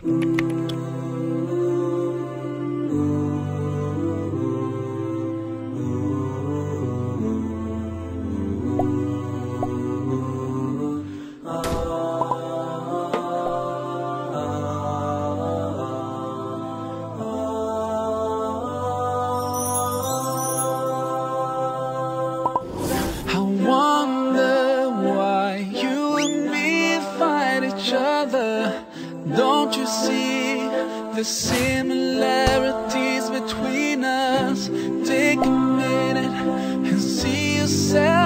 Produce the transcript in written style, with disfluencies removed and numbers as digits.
Don't you see the similarities between us? Take a minute and see yourself.